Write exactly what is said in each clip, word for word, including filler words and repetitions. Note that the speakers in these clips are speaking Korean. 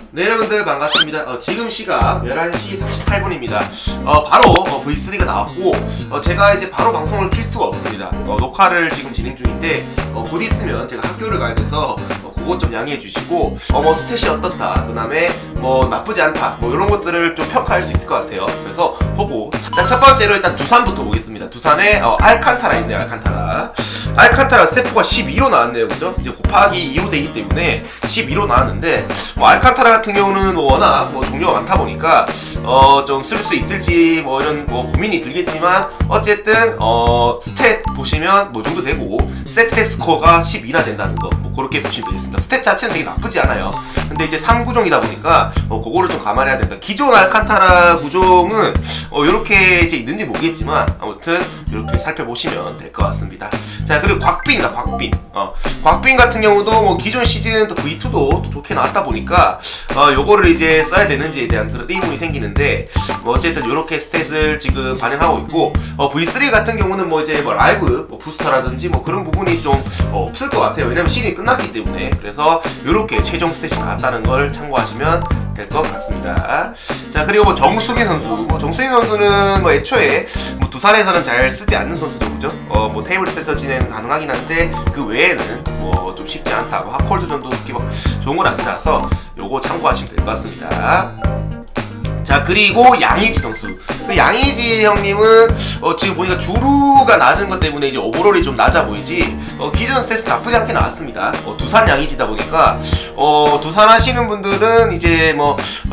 네, 여러분들 반갑습니다. 어, 지금 시각 열한 시 삼십팔 분입니다. 어, 바로 어, 브이 쓰리가 나왔고 어, 제가 이제 바로 방송을 킬 수가 없습니다. 어, 녹화를 지금 진행 중인데 어, 곧 있으면 제가 학교를 가야 돼서 어, 그것 좀 양해해 주시고 어, 뭐 스탯이 어떻다, 그 다음에 뭐 나쁘지 않다, 뭐 이런 것들을 좀 평가할 수 있을 것 같아요. 그래서 보고 일단 첫 번째로 일단 두산부터 보겠습니다. 두산에 어, 알칸타라 있네요. 알칸타라 알칸타라 스태프가 십이로 나왔네요. 그죠? 이제 곱하기 이로 되기 때문에 십이로 나왔는데 뭐 알칸타라 같은 경우는 워낙 뭐 종류가 많다 보니까 어 좀 쓸 수 있을지 뭐 이런 뭐 고민이 들겠지만 어쨌든 어 스탯 보시면 뭐 정도 되고 세트 스코어가 십이나 된다는 거 뭐 그렇게 보시면 되겠습니다. 스탯 자체는 되게 나쁘지 않아요. 근데 이제 삼 구종이다 보니까 어 그거를 좀 감안해야 된다. 기존 알칸타라 구종은 어 요렇게 이제 있는지 모르겠지만 아무튼 이렇게 살펴보시면 될 것 같습니다. 자, 그리고 곽빈이다. 곽빈. 어 곽빈 같은 경우도 뭐 기존 시즌 또 브이 투도 또 좋게 나왔다 보니까 어 요거를 이제 써야 되는지에 대한 그런 의문이 생기는데 뭐 어쨌든 요렇게 스탯을 지금 반영하고 있고 어 브이 쓰리 같은 경우는 뭐 이제 뭐 라이브 뭐 부스터라든지 뭐 그런 부분이 좀 어 없을 것 같아요. 왜냐면 시즌이 끝났기 때문에. 그래서 요렇게 최종 스탯이 나왔다는 걸 참고하시면 될 것 같습니다. 자, 그리고 뭐 정수기 선수. 뭐 정수기 선수는 뭐 애초에 뭐 두산에서는 잘 쓰지 않는 선수죠. 그죠? 어 뭐 테이블 스탯 진행 가능하긴 한데 그 외에는 뭐 좀 쉽지 않다. 뭐 핫콜드전도 그렇게 막 좋은 건 아니라서 요거 참고하시면 될 것 같습니다. 자, 그리고 양의지 선수. 그 양의지 형님은 어 지금 보니까 주루가 낮은 것 때문에 이제 오버롤이 좀 낮아 보이지 어 기존 스탯 나쁘지 않게 나왔습니다. 어 두산 양의지다 보니까 어 두산 하시는 분들은 이제 뭐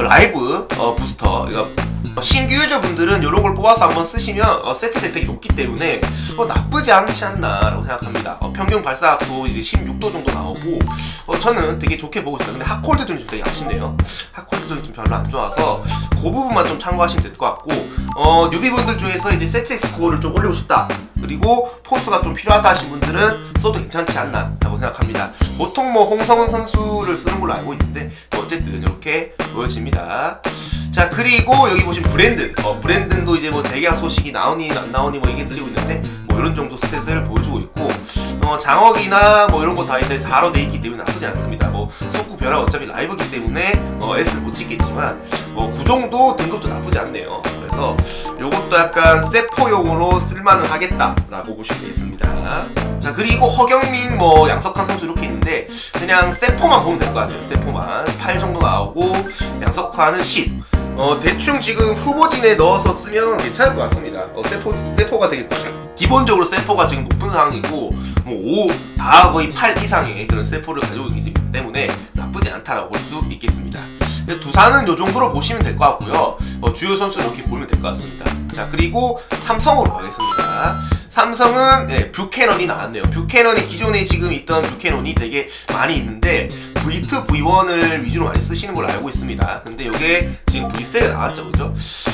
라이브 어 부스터, 그러니까 신규 유저분들은 이런 걸 뽑아서 한번 쓰시면 어, 세트 혜택이 높기 때문에 어, 나쁘지 않지 않나 라고 생각합니다. 어, 평균 발사각도 이제 십육 도 정도 나오고 어, 저는 되게 좋게 보고 있어요. 근데 핫콜드존이 좀 되게 아쉽네요. 핫콜드존이 좀 별로 안 좋아서 그 부분만 좀 참고하시면 될 것 같고 어, 뉴비분들 중에서 이제 세트 스코어를 좀 올리고 싶다, 그리고 포스가 좀 필요하다 하신 분들은 써도 괜찮지 않나 라고 생각합니다. 보통 뭐 홍성훈 선수를 쓰는 걸로 알고 있는데 뭐 어쨌든 이렇게 보여집니다. 자, 그리고 여기 보시면 브랜든. 어, 브랜든도 이제 뭐 재계약 소식이 나오니 안 나오니 뭐 이게 들리고 있는데 뭐 이런 정도 스탯을 보여주고 있고 어, 장억이나 뭐 이런 거 다 이제 사로 돼 있기 때문에 나쁘지 않습니다. 뭐 속구 변화 어차피 라이브기 때문에 어, S를 못 찍겠지만 뭐 그 정도 등급도 나쁘지 않네요. 그래서 요것도 약간 세포용으로 쓸만은 하겠다라고 보시면 되겠습니다. 자, 그리고 허경민, 뭐 양석환 선수 이렇게 있는데 그냥 세포만 보면 될 것 같아요. 세포만 팔 정도 나오고 양석환은 십. 어 대충 지금 후보진에 넣어서 쓰면 괜찮을 것 같습니다. 어 세포 세포가 되게 기본적으로 세포가 지금 높은 상황이고 뭐 오 다 거의 팔 이상의 그런 세포를 가지고 있기 때문에 나쁘지 않다라고 볼 수 있겠습니다. 두산은 요 정도로 보시면 될 것 같고요. 어, 주요 선수 이렇게 보면 될 것 같습니다. 자, 그리고 삼성으로 가겠습니다. 삼성은 예, 뷰캐넌이 나왔네요. 뷰캐넌이 기존에 지금 있던 뷰캐넌이 되게 많이 있는데 브이 투, 브이 원을 위주로 많이 쓰시는 걸로 알고 있습니다. 근데 이게 지금 브이 쓰리가 나왔죠, 그죠?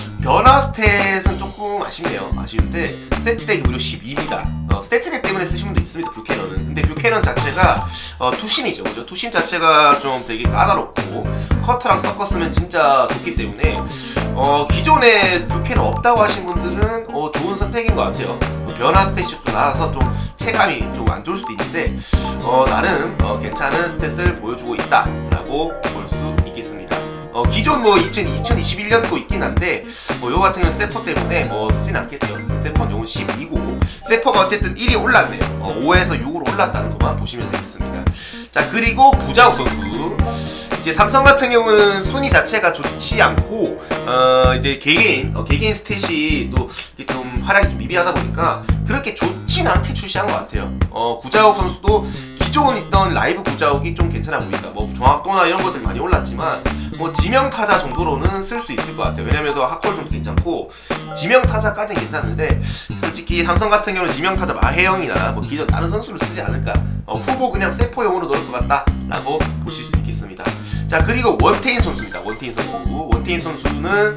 변화 스탯은 조금 아쉽네요. 아쉬운데 세트덱이 무려 십이입니다. 어, 세트덱 때문에 쓰시는 분도 있습니다, 뷰캐넌은. 근데 뷰캐넌 자체가 어, 투심이죠, 그죠? 투심 자체가 좀 되게 까다롭고 커터랑 섞었으면 진짜 좋기 때문에 어, 기존에 뷰캐넌 없다고 하신 분들은 어, 좋은 선택인 것 같아요. 변화 스탯이 좀 낮아서 좀 체감이 좀 안 좋을 수도 있는데 어, 나름 어, 괜찮은 스탯을 보여주고 있다 라고 볼 수 있겠습니다. 어, 기존 뭐 이천이십일 년도 있긴 한데 뭐 요거 같은 경우는 세포 때문에 뭐 쓰진 않겠죠. 세포는 요건 십이고 세포가 어쨌든 일이 올랐네요. 어, 오에서 육으로 올랐다는 것만 보시면 되겠습니다. 자, 그리고 구자욱 선수. 이제 삼성 같은 경우는 순위 자체가 좋지 않고 어 이제 개개인 어 개개인 스탯이 또 이렇게 좀 활약이 좀 미비하다 보니까 그렇게 좋진 않게 출시한 것 같아요. 어 구자욱 선수도 기존 있던 라이브 구자욱이 좀 괜찮아 보인다. 뭐 정확도나 이런 것들 많이 올랐지만 뭐 지명 타자 정도로는 쓸 수 있을 것 같아요. 왜냐면 핫콜 좀 괜찮고 지명 타자까지는 괜찮은데 솔직히 삼성 같은 경우는 지명 타자 마혜영이나 뭐 기존 다른 선수를 쓰지 않을까. 어, 후보 그냥 세포용으로 넣을 것 같다라고 보실 수 있겠습니다. 자, 그리고 원태인 선수입니다. 원태인 선수. 원태인 선수는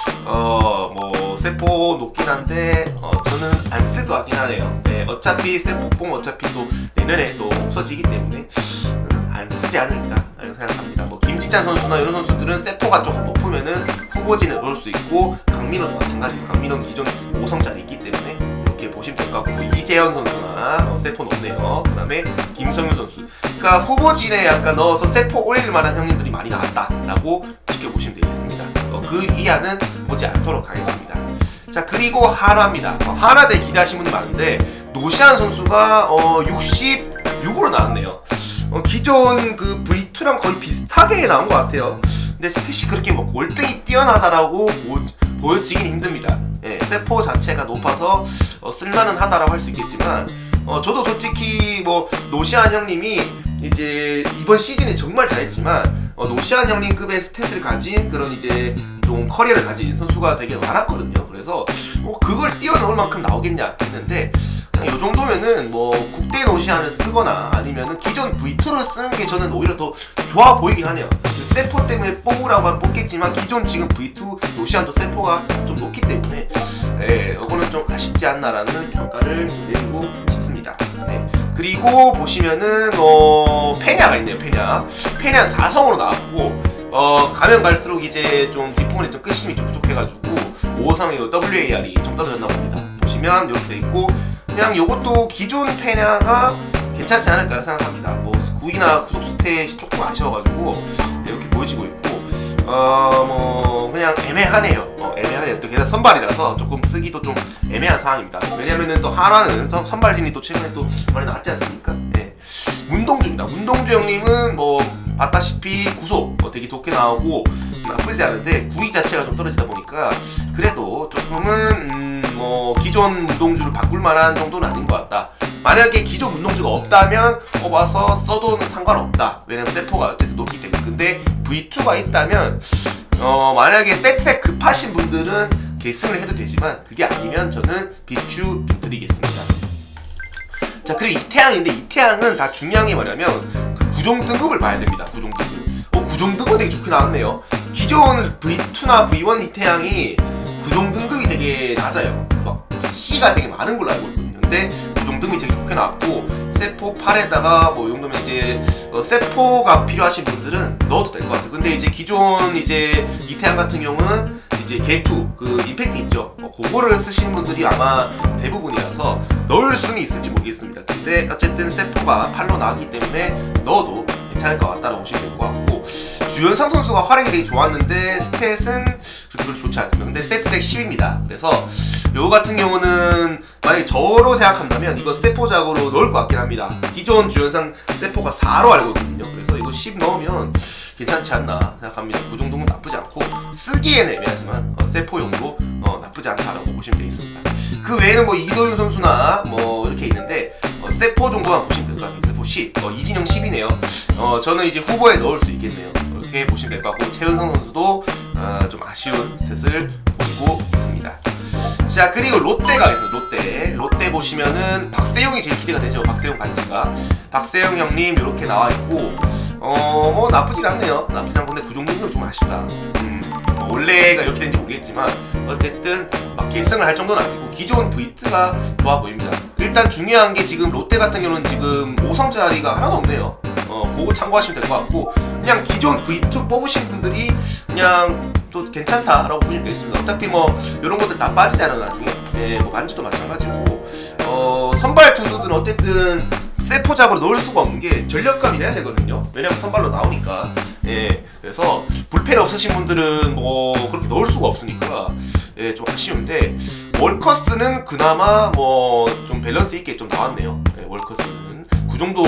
어 뭐 세포 높긴 한데 어 저는 안 쓸 것 같긴 하네요. 네, 어차피 세포뽕 어차피 또 내년에 또 없어지기 때문에 안 쓰지 않을까 생각합니다. 뭐 김지찬 선수나 이런 선수들은 세포가 조금 높으면은 후보진에 넣을 수 있고 강민호도 마찬가지입니다. 강민호는 기존 오 성짜리 있기 때문에 이렇게 보시면 될 것 같고, 이재현 선수나 어, 세포 높네요. 그 다음에 김성윤 선수. 그러니까 후보진에 약간 넣어서 세포 올릴 만한 형님들이 많이 나왔다라고 지켜보시면 되겠습니다. 어, 그 이하는 보지 않도록 하겠습니다. 자, 그리고 한화입니다. 어, 한화 대 기대하신 분들 많은데 노시안 선수가 어, 육십육으로 나왔네요. 어, 기존 그 브이투랑 거의 비슷하게 나온 것 같아요. 근데 스탯이 그렇게 뭐 월등히 뛰어나다라고 보, 보여지긴 힘듭니다. 예, 세포 자체가 높아서 어, 쓸만은 하다라고 할 수 있겠지만, 어, 저도 솔직히 뭐 노시안 형님이 이제 이번 시즌에 정말 잘했지만 어, 노시안 형님급의 스탯을 가진 그런 이제 좀 커리어를 가진 선수가 되게 많았거든요. 그래서 뭐 그걸 뛰어넘을 만큼 나오겠냐 했는데, 그냥 이 정도면은 뭐 국대 노시안을 쓰거나 아니면은 기존 브이투를 쓰는 게 저는 오히려 더 좋아 보이긴 하네요. 세포 때문에 뽑으라고 하면 뽑겠지만 기존 지금 브이투 노시안도 세포가 좀 높기 때문에 예, 이거는 좀 아쉽지 않나라는 평가를 내리고 싶습니다. 네. 그리고 보시면은 어, 페냐가 있네요. 페냐 페냐 사성으로 나왔고, 어, 가면 갈수록 이제 좀 뒷부분에 좀 끝심이 좀 부족해가지고 오성의 더블유에이알이 좀 떨어졌나 봅니다. 보시면 이렇게 돼 있고, 그냥 요것도 기존 페냐가 괜찮지 않을까 생각합니다. 뭐 구이나 구속 스탯이 조금 아쉬워가지고 이렇게 보여지고 있고, 어 뭐 그냥 애매하네요. 어, 애매하네요. 또 게다가 선발이라서 조금 쓰기도 좀 애매한 상황입니다. 왜냐면은 또 한화는 선, 선발진이 또 최근에 또 많이 나왔지 않습니까? 네. 문동주입니다. 문동주 형님은 뭐 봤다시피 구속 뭐 되게 좋게 나오고 나쁘지 않은데 구위 자체가 좀 떨어지다 보니까 그래도 조금은 음, 뭐 기존 문동주를 바꿀 만한 정도는 아닌 것 같다. 만약에 기존 문동주가 없다면 뽑아서 써도 상관없다. 왜냐면 세포가 어쨌든 높기 때문에. 근데 브이투가 있다면 어 만약에 세트에 급하신 분들은 계승을 해도 되지만, 그게 아니면 저는 비추 좀 드리겠습니다. 자, 그리고 이태양인데 이태양은 다 중요한 게 뭐냐면 그 구종 등급을 봐야 됩니다. 구종 등급. 어, 구종 등급 되게 좋게 나왔네요. 기존 브이투나 브이원 이태양이 구종 등급이 되게 낮아요. 막 C가 되게 많은 걸로 알고 있거든요. 근데 구종 등급이 되게 좋게 나왔고, 세포 팔에다가 뭐 이 정도면 이제 어, 세포가 필요하신 분들은 넣어도 될 것 같아요. 근데 이제 기존 이제 이태양 같은 경우는 이제 게이투 그 임팩트 있죠. 어, 그거를 쓰시는 분들이 아마 대부분이라서 넣을 수는 있을지 모르겠습니다. 근데 어쨌든 세포가 팔로 나왔기 때문에 넣어도 괜찮을 것 같다라고 보시면 될 것 같고, 주현상 선수가 활약이 되게 좋았는데 스탯은 그렇게 좋지 않습니다. 근데 세트덱 십입니다. 그래서 요 같은 경우는 만약에 저로 생각한다면 이거 세포작으로 넣을 것 같긴 합니다. 기존 주현상 세포가 사로 알거든요. 그래서 이거 십 넣으면 괜찮지 않나 생각합니다. 그 정도면 나쁘지 않고, 쓰기에는 애매하지만 어, 세포용도 어, 나쁘지 않다라고 보시면 되겠습니다. 그 외에는 뭐 이도윤 선수나 뭐 이렇게 있는데 어, 세포 정도만 보시면 될 것 같습니다. 세포 십, 어, 이진영 십이네요. 어, 저는 이제 후보에 넣을 수 있겠네요. 이렇게 보시면 될 것 같고, 최은성 선수도 어, 좀 아쉬운 스탯을 보이고 있습니다. 자, 그리고 롯데가 있어요. 롯데 롯데 보시면은 박세용이 제일 기대가 되죠. 박세용 반지가 박세용 형님 이렇게 나와 있고, 어 뭐 나쁘진 않네요. 나쁘지 않고, 근데 그 정도는 좀 아쉽다. 음, 뭐 원래가 이렇게 된지 모르겠지만 어쨌든 막 결승을 할 정도는 아니고 기존 브이투가 좋아 보입니다. 일단 중요한 게 지금 롯데 같은 경우는 지금 오 성짜리가 하나도 없네요. 어 그거 참고하시면 될 것 같고, 그냥 기존 브이투 뽑으신 분들이 그냥 또 괜찮다라고 보시면 되겠습니다. 어차피 뭐 이런 것들 다 빠지잖아요 나중에. 예, 뭐 만주도 마찬가지고, 어 선발 투수들은 어쨌든 세포작으로 넣을 수가 없는 게 전력감이 돼야 되거든요. 왜냐면 선발로 나오니까. 예, 그래서 불펜 없으신 분들은 뭐 그렇게 넣을 수가 없으니까 예, 좀 아쉬운데, 월커스는 그나마 뭐 좀 밸런스 있게 좀 나왔네요. 예, 월커스는 그 정도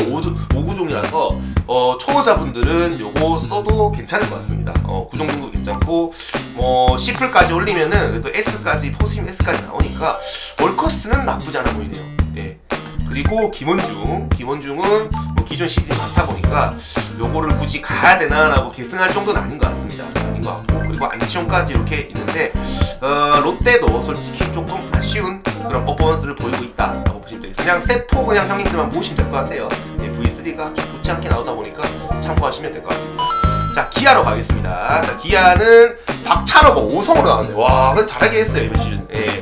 오구종이라서 어, 초보자분들은 요거 써도 괜찮을 것 같습니다. 어, 그 정도도 괜찮고, 뭐 C풀까지 올리면은 또 S까지 포스임 S까지 나오니까 월커스는 나쁘지 않아 보이네요. 예. 그리고 김원중, 김원중은 뭐 기존 시즌이 많다 보니까 요거를 굳이 가야 되나 라고 계승할 정도는 아닌 것 같습니다. 아닌 것 같고, 그리고 안치홍까지 이렇게 있는데 어, 롯데도 솔직히 조금 아쉬운 그런 퍼포먼스를 보이고 있다라고 보시면 되겠습니다. 그냥 세포 그냥 형님들만 모으시면 될 것 같아요. 예, 브이쓰리가 좀 좋지 않게 나오다 보니까 참고하시면 될 것 같습니다. 자, 기아로 가겠습니다. 자, 기아는 박찬호가 오 성으로 나왔네. 와, 근데 잘하게 했어요 이번 시즌. 예.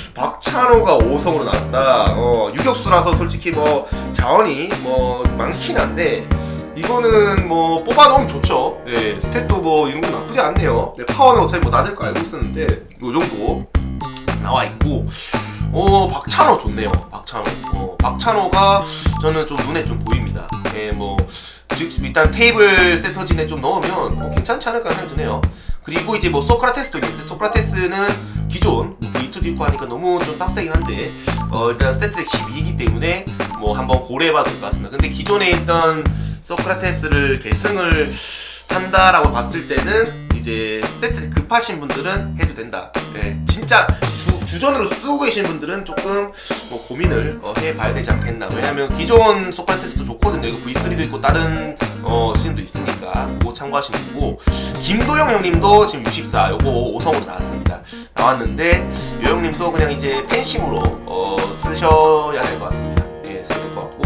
박찬호가 오 성으로 나왔다. 어, 유격수라서 솔직히 뭐 자원이 뭐 많긴 한데 이거는 뭐 뽑아놓으면 좋죠. 예, 스탯도 뭐 이런 거 나쁘지 않네요. 네, 파워는 어차피 뭐 낮을 거 알고 있었는데 이 정도 나와 있고, 어 박찬호 좋네요. 박찬호. 어 박찬호가 저는 좀 눈에 좀 보입니다. 예, 뭐 즉 일단 테이블 세터진에 좀 넣으면 어, 괜찮지 않을까 생각이 드네요. 그리고 이제 뭐 소크라테스도 있는데 소크라테스는 기존 브이 투도 있고 하니까 너무 좀 빡세긴 한데 어 일단 세트덱 십이이기 때문에 뭐 한번 고려해봐도 될 것 같습니다. 근데 기존에 있던 소크라테스를 계승을 한다라고 봤을 때는 이제 세트 급하신 분들은 해도 된다. 예, 진짜 주, 주전으로 쓰고 계신 분들은 조금 뭐 고민을 어, 해봐야 되지 않겠나. 왜냐면 기존 소크라테스도 좋거든요. 이거 브이 쓰리도 있고 다른 어, 시즌도 있으니까 그거 참고하시면 되고. 김도영 형님도 지금 육십사 요거 오성으로 나왔습니다. 나왔는데 요 형님도 그냥 이제 팬심으로 어, 쓰셔야 될 것 같습니다. 예, 써야 될 것 같고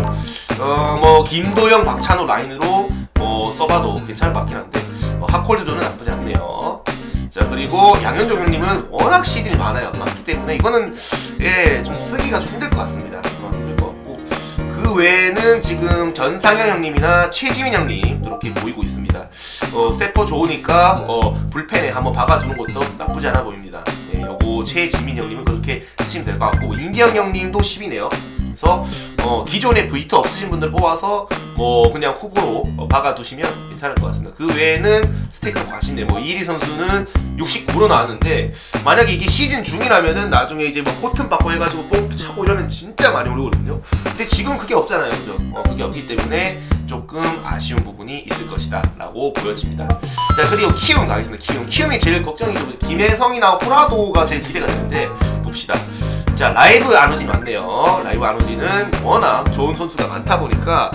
어, 뭐 김도영, 박찬호 라인으로 어, 써봐도 괜찮을 것 같긴 한데 어, 핫콜드존은 나쁘지 않네요. 자, 그리고 양현종 형님은 워낙 시즌이 많아요. 많기 때문에 이거는 예, 좀 쓰기가 좀 힘들 것 같습니다. 어, 힘들 것 같고 그 외에는 지금 전상현 형님이나 최지민 형님 이렇게 보이고 있습니다. 어, 세포 좋으니까 어, 불펜에 한번 박아주는 것도 나쁘지 않아 보입니다. 예, 요거 최지민 형님은 그렇게 쓰시면 될 것 같고 인기영 형님도 십이네요. 그래서 어, 기존에 브이 투 없으신 분들 뽑아서 뭐 그냥 후보로 어, 박아두시면 괜찮을 것 같습니다. 그 외에는 스테이트 과신네 뭐 이리 선수는 육십구로 나왔는데 만약에 이게 시즌 중이라면은 나중에 이제 뭐 코튼 받고 해가지고 뽕 차고 이러면 진짜 많이 오르거든요. 근데 지금 그게 없잖아요, 그죠? 어, 그게 없기 때문에 조금 아쉬운 부분이 있을 것이다 라고 보여집니다. 자, 그리고 키움 가겠습니다. 키움 키움이 제일 걱정이죠. 김혜성이나 호라도가 제일 기대가 되는데 봅시다. 자, 라이브 안오진 많네요. 라이브 안오진은 워낙 좋은 선수가 많다 보니까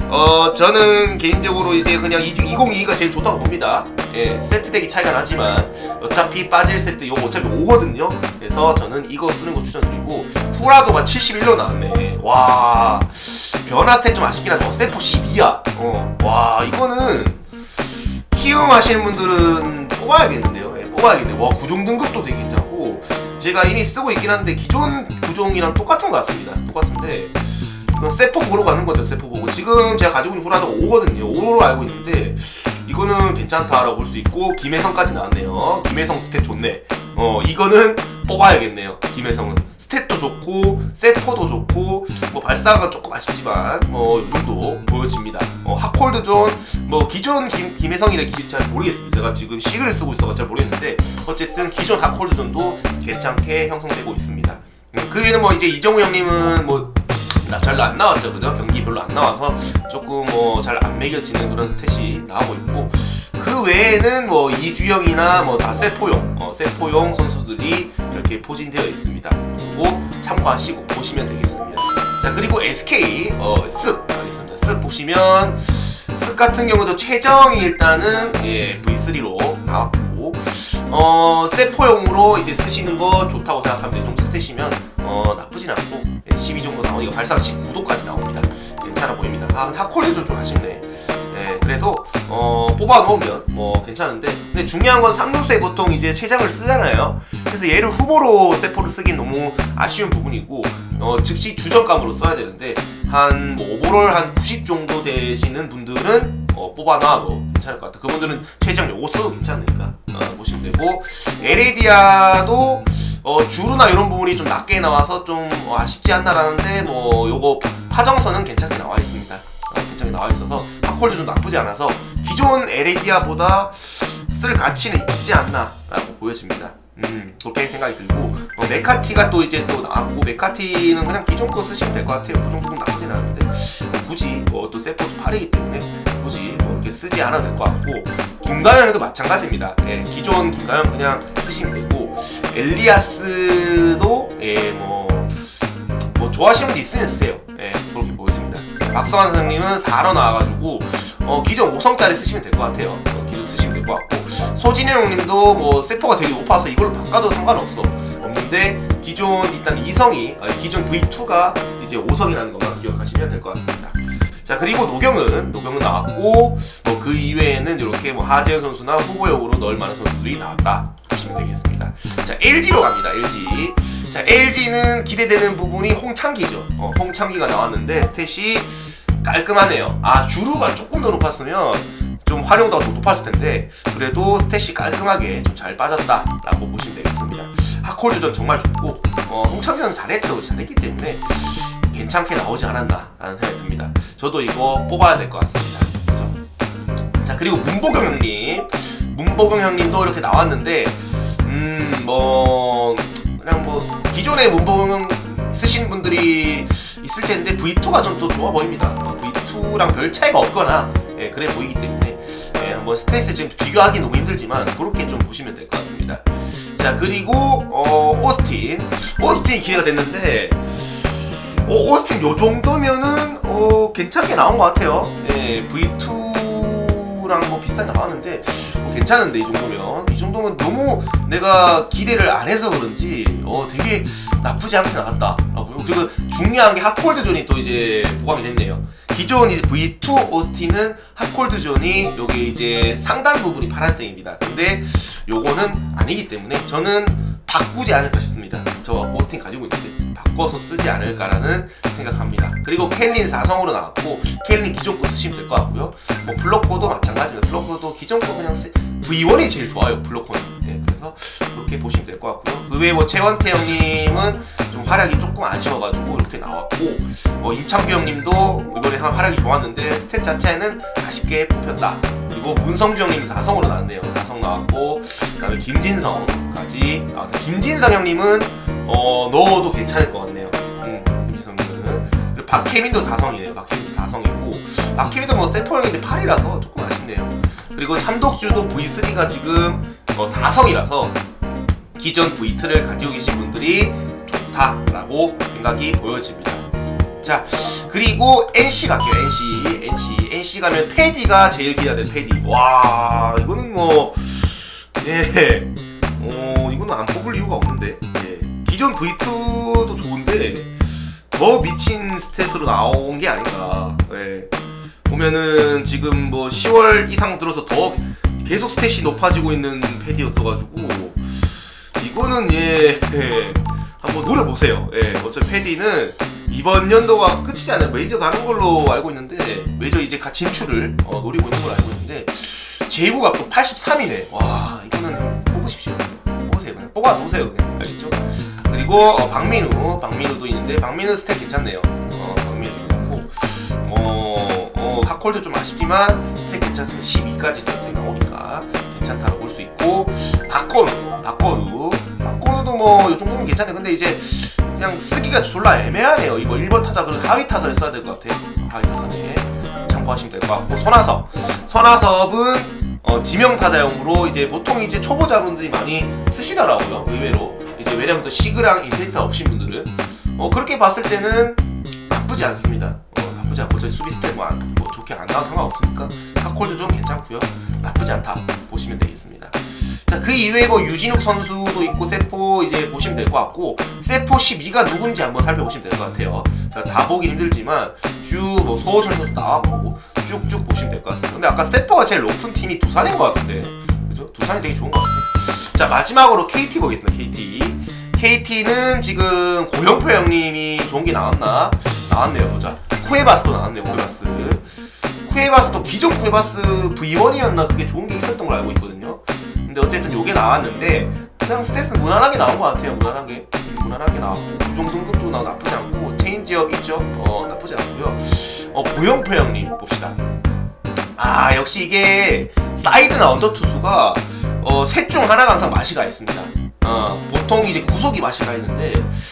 어 저는 개인적으로 이제 그냥 이천이십이가 제일 좋다고 봅니다. 예, 세트덱이 차이가 나지만 어차피 빠질 세트 이거 어차피 오거든요. 그래서 저는 이거 쓰는 거 추천드리고 후라도가 칠십일로 나왔네. 와, 변화 스탯 좀 아쉽긴 하죠. 세포 십이야. 어, 와, 이거는 키움 하시는 분들은 뽑아야겠는데요. 예, 뽑아야겠네. 와, 구종 등급도 되게 괜찮고 제가 이미 쓰고 있긴 한데 기존 구종이랑 똑같은 것 같습니다. 똑같은데 그건 세포 보러 가는 거죠. 세포 보고 지금 제가 가지고 있는 후라도가 오거든요. 오로 알고 있는데 이거는 괜찮다라고 볼 수 있고 김혜성까지 나왔네요. 김혜성 스탯 좋네. 어 이거는 뽑아야겠네요. 김혜성은 스탯도 좋고 세포도 좋고 뭐 발사가 조금 아쉽지만 뭐 이 정도 보여집니다. 어 핫콜드존 뭐 기존 김, 김혜성이라 기, 잘 모르겠습니다. 제가 지금 시그를 쓰고 있어서 잘 모르겠는데 어쨌든 기존 핫콜드존도 괜찮게 형성되고 있습니다. 음, 그 외에는 뭐 이제 이정우 형님은 뭐 별로 안 나왔죠, 그죠? 경기 별로 안 나와서 조금 뭐 잘 안 매겨지는 그런 스탯이 나오고 있고 그 외에는 뭐 이주영이나 뭐 다 세포용 어, 세포용 선수들이 이렇게 포진되어 있습니다. 그리고 참고하시고 보시면 되겠습니다. 자, 그리고 에스케이 어, 쓱 가겠습니다. 쓱 보시면 쓱 같은 경우도 최정이 일단은 예, 브이 쓰리로 나왔고 어, 세포용으로 이제 쓰시는 거 좋다고 생각합니다. 이 정도 스탯이면 어, 나쁘진 않고 예, 십이 정도 나오니까 발사가 십구도까지 나옵니다. 괜찮아 보입니다. 아, 근데 핫콜드도 좀 아쉽네. 예, 그래도 어, 뽑아 놓으면 뭐 괜찮은데 근데 중요한 건 삼루수에 보통 이제 최장을 쓰잖아요. 그래서 얘를 후보로 세포를 쓰긴 너무 아쉬운 부분이고 어, 즉시 주전감으로 써야 되는데 한 뭐 오버롤 한 구십 정도 되시는 분들은 어, 뽑아 놔도 괜찮을 것 같아요. 그분들은 최장 요거 써도 괜찮으니까 어, 보시면 되고 에레디아도 어, 주루나 이런 부분이 좀 낮게 나와서 좀 어, 아쉽지 않나라는데 뭐 요거 파정선은 괜찮게 나와 있습니다. 어, 괜찮게 나와 있어서 핫콜도 좀 나쁘지 않아서 기존 에레디아보다 쓸 가치는 있지 않나 라고 보여집니다. 음, 그렇게 생각이 들고 어, 메카티가 또 이제 또 나왔고 메카티는 그냥 기존 거 쓰시면 될 것 같아요. 그 정도는 나쁘진 않은데 굳이 뭐 또 세포도 팔이기 때문에 굳이 뭐 이렇게 쓰지 않아도 될 것 같고 김가영도 마찬가지입니다. 예, 기존 김가영 그냥 쓰시면 되고 엘리아스도 예, 뭐, 뭐 좋아하시는 분도 있으면 쓰세요. 예, 그렇게 보여집니다. 박성환 선생님은 사로 나와가지고 어, 기존 오성짜리 쓰시면 될 것 같아요. 어, 기존 쓰시면 될 것 같고 소진영 형님도 뭐 세포가 되게 높아서 이걸로 바꿔도 상관없어 없는데 기존 일단 이성이 아니, 기존 브이 투가 이제 오성이라는 것만 기억하시면 될 것 같습니다. 자, 그리고 노경은 노경은 나왔고 뭐 그 이외에는 이렇게 뭐 하재현 선수나 후보용으로 넣을 만한 선수들이 나왔다 보시면 되겠습니다. 자, 엘지로 갑니다. 엘지. 자, 엘지는 기대되는 부분이 홍창기죠. 어, 홍창기가 나왔는데 스탯이 깔끔하네요. 아, 주루가 조금 더 높았으면 좀 활용도가 더 높았을 텐데 그래도 스탯이 깔끔하게 좀 잘 빠졌다라고 보시면 되겠습니다. 하콜드전 정말 좋고 어, 홍창기는 잘했죠. 잘했기 때문에 괜찮게 나오지 않았나 라는 생각이 듭니다. 저도 이거 뽑아야 될 것 같습니다. 그렇죠? 자, 그리고 문보경 형님, 문보경 형님도 이렇게 나왔는데 음 뭐 그냥 뭐 기존에 문보경 쓰신 분들이 있을 텐데 브이투가 좀 더 좋아 보입니다. 어, 브이투랑 별 차이가 없거나 예, 그래 보이기 때문에 예, 뭐 스테이스 지금 비교하기 너무 힘들지만 그렇게 좀 보시면 될 것 같습니다. 자, 그리고 어, 오스틴 오스틴 기회가 됐는데 어, 오스틴 요 정도면은 어, 괜찮게 나온 것 같아요. 예, 브이투랑 뭐 비슷하게 나왔는데 뭐 괜찮은데 이 정도면 이 정도면 너무 내가 기대를 안 해서 그런지 어, 되게 나쁘지 않게 나왔다. 그리고 중요한 게 핫콜드존이 또 이제 보강이 됐네요. 기존 이제 브이투 오스틴은 핫콜드존이 여기 이제 상단 부분이 파란색입니다. 근데 요거는 아니기 때문에 저는 바꾸지 않을까 싶습니다. 저 오스틴 가지고 있는데 바꿔서 쓰지 않을까라는 생각합니다. 그리고 켈린 사성으로 나왔고 켈린 기존 거 쓰시면 될 것 같고요. 뭐 블러코도 마찬가지입니다. 블러코도 기존 거 그냥 쓰 브이원이 제일 좋아요. 블러코는. 네, 그래서 그렇게 보시면 될 것 같고요. 그 외에 뭐 최원태 형님은 좀 활약이 조금 아쉬워가지고 이렇게 나왔고 뭐 임창규 형님도 이번에 활약이 좋았는데 스탯 자체는 아쉽게 뽑혔다. 그리고 문성주 형님이 사성으로 나왔네요. 사성 나왔고 그 다음에 김진성까지 나와서 김진성 형님은 어 넣어도 괜찮을 것 같네요. 음, 김진성 형님은. 그리고 박혜민도 사성이네요. 박혜민도 사성이고 박혜민도 뭐 세포 형인데 팔이라서 조금 아쉽네요. 그리고 삼독주도 브이쓰리가 지금 어, 사성이라서 기존 브이투를 가지고 계신 분들이 좋다라고 생각이 보여집니다. 자, 그리고 엔씨 갈게요. 엔씨 엔씨 엔씨 가면 패디가 제일 기대되는 패디. 와, 이거는 뭐 예, 어 이거는 안 뽑을 이유가 없는데 예. 기존 브이투도 좋은데 더 미친 스탯으로 나온 게 아닌가. 예. 보면은 지금 뭐 시월 이상 들어서 더 계속 스탯이 높아지고 있는 패디였어가지고 이거는 예, 예 한번 노려보세요. 예, 어차피 패디는 이번 연도가 끝이잖아요. 메이저 가는 걸로 알고 있는데 메이저 이제 가 진출을 어, 노리고 있는 걸로 알고 있는데 제이구가 또 팔십삼이네. 와, 이거는 뽑으십시오. 뽑으세요. 그냥 뽑아 놓으세요. 그냥 알겠죠? 그리고 어, 박민우, 박민우도 있는데 박민우 스탯 괜찮네요. 어, 박민우 괜찮고 어, 어 핫콜도 좀 아쉽지만 스탯 괜찮습니다. 십이까지 스탯이 나오니까 괜찮다고 볼 수 있고 박건우, 박건우, 박건우도 뭐 이 정도면 괜찮아요. 근데 이제 그냥 쓰기가 졸라 애매하네요. 이거 일 번 타자 그런 하위 타선에 써야 될 것 같아요. 하위 타선에 참고하시면 될 것 같고 손아섭, 손아섭은 어, 지명 타자용으로 이제 보통 이제 초보자분들이 많이 쓰시더라고요. 의외로 이제 왜냐면 또 시그랑 임팩트 없신 분들은 어, 그렇게 봤을 때는 나쁘지 않습니다. 어, 나쁘지 않고 저희 수비 스텝 뭐, 뭐 좋게 안 나와도 상관없으니까 핫콜도 좀 괜찮고요. 나쁘지 않다 보시면 되겠습니다. 자, 그 이외에 뭐 유진욱 선수도 있고 세포 이제 보시면 될 것 같고 세포 십이가 누군지 한번 살펴보시면 될 것 같아요. 제가 다 보긴 힘들지만 쭉 뭐 소호철 선수 나왔고 쭉쭉 보시면 될 것 같습니다. 근데 아까 세포가 제일 높은 팀이 두산인 것 같은데 그죠? 두산이 되게 좋은 것 같아요. 자, 마지막으로 케이티 보겠습니다. 케이티 케이티는 지금 고영표 형님이 좋은 게 나왔나? 나왔네요. 보자. 쿠에바스도 나왔네요. 쿠에바스 쿠에바스도 기존 쿠에바스 브이원이었나 그게 좋은 게 있었던 걸 알고 있거든요. 근데 어쨌든 요게 나왔는데 그냥 스탯은 무난하게 나온 것 같아요. 무난하게 무난하게 나왔고 구종 등급도 나 나쁘지 않고 체인지업 있죠? 어 나쁘지 않고요. 어 고영표 형님 봅시다. 아, 역시 이게 사이드나 언더 투수가 어 셋 중 하나가 항상 맛이 가 있습니다. 어 보통 이제 구속이 맛이 가 있는데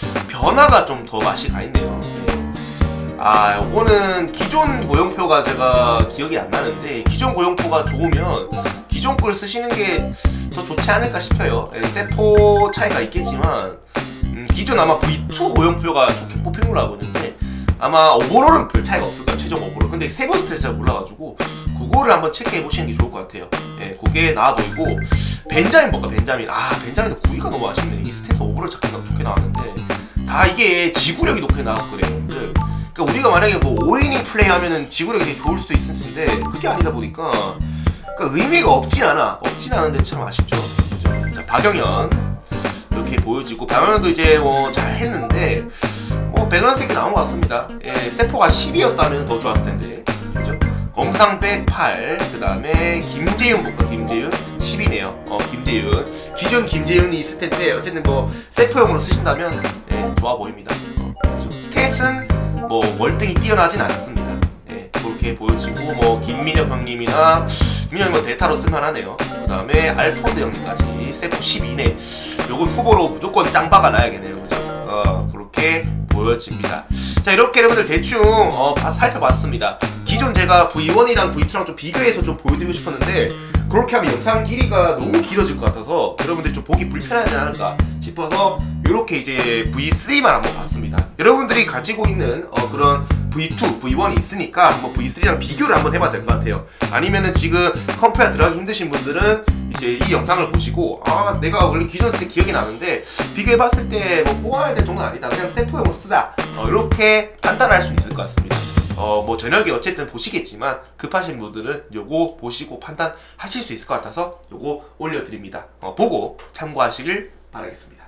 변화가 좀 더 맛이 가 있네요. 네. 아, 요거는 기존 고영표가 제가 기억이 안 나는데 기존 고영표가 좋으면 기존 걸 쓰시는 게 더 좋지 않을까 싶어요. 예, 세포 차이가 있겠지만 음, 기존 아마 브이투 고영표가 좋게 뽑힌 걸로 알고 있는데 아마 오버롤은 별 차이가 없을 거예요. 최종 오버롤. 근데 세부 스탯이 잘 몰라가지고 그거를 한번 체크해 보시는 게 좋을 것 같아요. 예, 그게 나와 보이고 벤자민 볼까? 벤자민. 아, 벤자민도 구위가 너무 아쉽네. 이게 스탯 오버롤 좋게, 좋게 나왔는데 다 이게 지구력이 높게 나와서 그래요. 여러분들. 그러니까 우리가 만약에 뭐 오 이닝 플레이 하면은 지구력이 되게 좋을 수 있을 텐데 그게 아니다 보니까 그러니까 의미가 없진 않아. 없진 않은데 참 아쉽죠. 그죠? 자, 박영현 이렇게 보여지고 박영현도 이제 뭐 잘 했는데 뭐 밸런스 있게 나온 것 같습니다. 예, 세포가 십이었다면 더 좋았을 텐데. 그죠? 검상백 팔, 그 다음에 김재윤 볼까? 김재윤 십이네요. 어, 김재윤. 기존 김재윤이 있을 텐데 어쨌든 뭐 세포용으로 쓰신다면 예, 좋아 보입니다. 어, 스탯은 뭐 월등히 뛰어나진 않습니다. 예, 그렇게 보여지고 뭐 김민혁 형님이나 김민혁 뭐 대타로 쓸만하네요. 그 다음에 알포드 형님까지 세포 십이네. 요건 후보로 무조건 짱박아 놔야겠네요. 그죠? 어, 그렇게 보여집니다. 자, 이렇게 여러분들 대충 어, 살펴봤습니다. 기존 제가 브이 원이랑 브이 투랑 좀 비교해서 좀 보여드리고 싶었는데 그렇게 하면 영상 길이가 너무 길어질 것 같아서 여러분들이 좀 보기 불편하지 않을까 싶어서 이렇게 이제 브이 쓰리만 한번 봤습니다. 여러분들이 가지고 있는 어, 그런 브이 투, 브이 원이 있으니까 한번 브이 쓰리랑 비교를 한번 해봐야 될 것 같아요. 아니면은 지금 컴퓨터 들어가기 힘드신 분들은 이제 이 영상을 보시고 아 내가 원래 기존 스택 기억이 나는데 비교해봤을 때 뭐 뽑아야 될 정도는 아니다. 그냥 세포용으로 쓰자. 어, 이렇게 판단할 수 있을 것 같습니다. 어, 뭐 저녁에 어쨌든 보시겠지만 급하신 분들은 요거 보시고 판단하실 수 있을 것 같아서 요거 올려드립니다. 어, 보고 참고하시길 바라겠습니다.